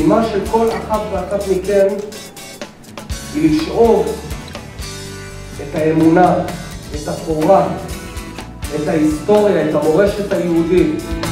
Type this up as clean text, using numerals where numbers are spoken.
המשימה של כל אחת ואחת מכם היא לשאוב את האמונה, את התורה, את ההיסטוריה, את המורשת היהודית